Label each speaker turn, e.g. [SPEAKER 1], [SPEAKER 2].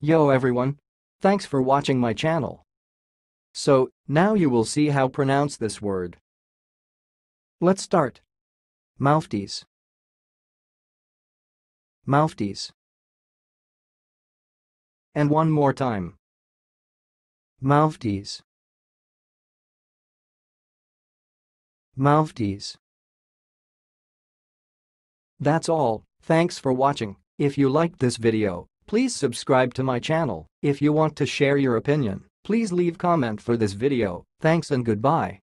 [SPEAKER 1] Yo everyone! Thanks for watching my channel. So, now you will see how pronounce this word. Let's start. Mouphtys. Mouphtys. And one more time. Mouphtys. Mouphtys. That's all, thanks for watching. If you liked this video, please subscribe to my channel. If you want to share your opinion, please leave comment for this video. Thanks and goodbye.